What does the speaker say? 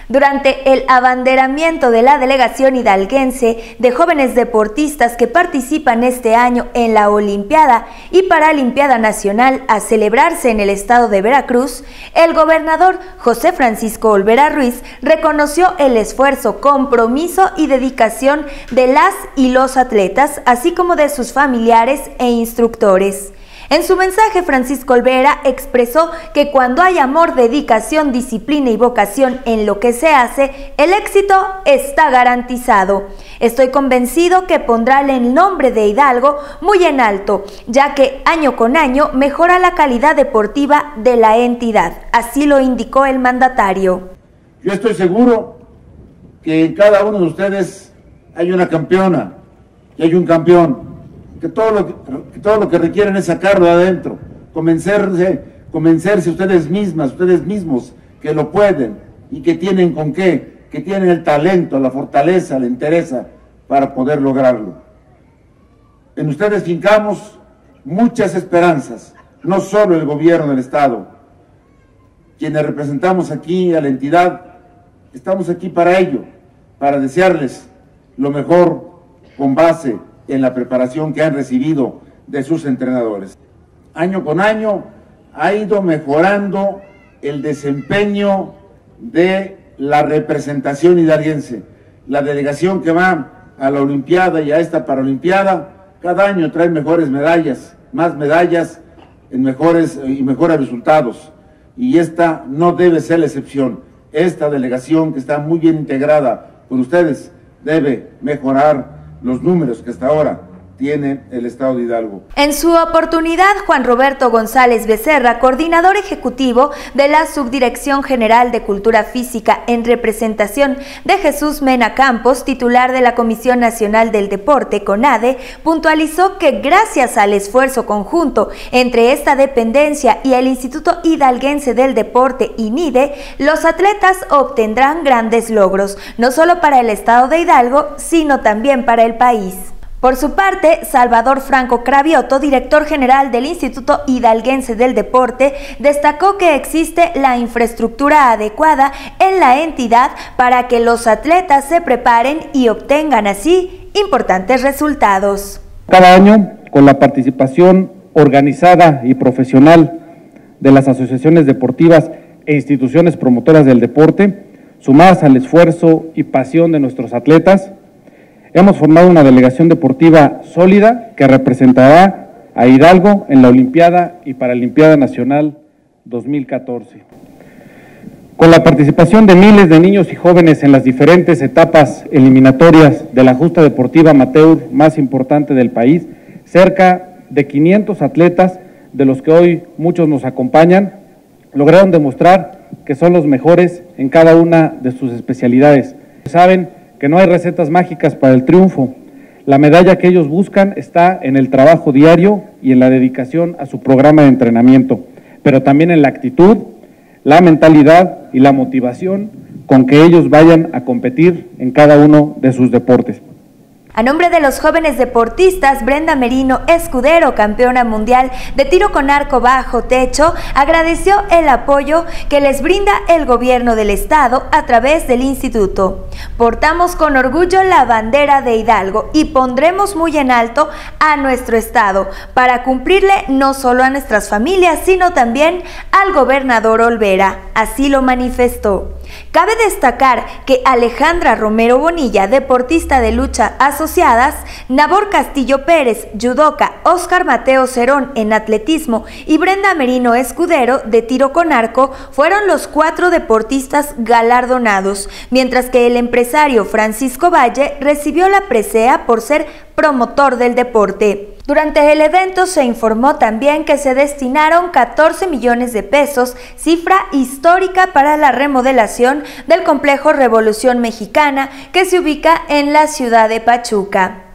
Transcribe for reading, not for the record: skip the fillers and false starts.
Durante el abanderamiento de la delegación hidalguense de jóvenes deportistas que participan este año en la Olimpiada y Paralimpiada Nacional a celebrarse en el estado de Veracruz, el gobernador José Francisco Olvera Ruiz reconoció el esfuerzo, compromiso y dedicación de las y los atletas, así como de sus familiares e instructores. En su mensaje, Francisco Olvera expresó que cuando hay amor, dedicación, disciplina y vocación en lo que se hace, el éxito está garantizado. Estoy convencido que pondrá el nombre de Hidalgo muy en alto, ya que año con año mejora la calidad deportiva de la entidad. Así lo indicó el mandatario. Yo estoy seguro que en cada uno de ustedes hay una campeona y hay un campeón. Que todo lo que requieren es sacarlo de adentro, convencerse ustedes mismas, ustedes mismos, que lo pueden y que tienen con qué, que tienen el talento, la fortaleza, la entereza para poder lograrlo. En ustedes fincamos muchas esperanzas, no solo el gobierno del estado, quienes representamos aquí a la entidad, estamos aquí para ello, para desearles lo mejor con base en la preparación que han recibido de sus entrenadores. Año con año ha ido mejorando el desempeño de la representación hidalguense. La delegación que va a la Olimpiada y a esta Paralimpiada, cada año trae mejores medallas, más medallas en mejores resultados. Y esta no debe ser la excepción. Esta delegación, que está muy bien integrada con ustedes, debe mejorar los números que hasta ahora tiene el estado de Hidalgo. En su oportunidad, Juan Roberto González Becerra, coordinador ejecutivo de la Subdirección General de Cultura Física en representación de Jesús Mena Campos, titular de la Comisión Nacional del Deporte, CONADE, puntualizó que gracias al esfuerzo conjunto entre esta dependencia y el Instituto Hidalguense del Deporte, INIDE, los atletas obtendrán grandes logros, no solo para el estado de Hidalgo, sino también para el país. Por su parte, Salvador Franco Cravioto, director general del Instituto Hidalguense del Deporte, destacó que existe la infraestructura adecuada en la entidad para que los atletas se preparen y obtengan así importantes resultados. Cada año, con la participación organizada y profesional de las asociaciones deportivas e instituciones promotoras del deporte, sumadas al esfuerzo y pasión de nuestros atletas, hemos formado una delegación deportiva sólida que representará a Hidalgo en la Olimpiada y Paralimpiada Nacional 2014. Con la participación de miles de niños y jóvenes en las diferentes etapas eliminatorias de la justa deportiva amateur más importante del país, cerca de 500 atletas, de los que hoy muchos nos acompañan, lograron demostrar que son los mejores en cada una de sus especialidades. Saben que no hay recetas mágicas para el triunfo. La medalla que ellos buscan está en el trabajo diario y en la dedicación a su programa de entrenamiento, pero también en la actitud, la mentalidad y la motivación con que ellos vayan a competir en cada uno de sus deportes. A nombre de los jóvenes deportistas, Brenda Merino Escudero, campeona mundial de tiro con arco bajo techo, agradeció el apoyo que les brinda el gobierno del estado a través del instituto. Portamos con orgullo la bandera de Hidalgo y pondremos muy en alto a nuestro estado para cumplirle no solo a nuestras familias, sino también al gobernador Olvera. Así lo manifestó. Cabe destacar que Alejandra Romero Bonilla, deportista de lucha asociadas, Nabor Castillo Pérez, judoka, Óscar Mateo Cerón en atletismo y Brenda Merino Escudero de tiro con arco fueron los 4 deportistas galardonados, mientras que el empresario Francisco Valle recibió la presea por ser promotor del deporte. Durante el evento se informó también que se destinaron 14 millones de pesos, cifra histórica para la remodelación del complejo Revolución Mexicana que se ubica en la ciudad de Pachuca.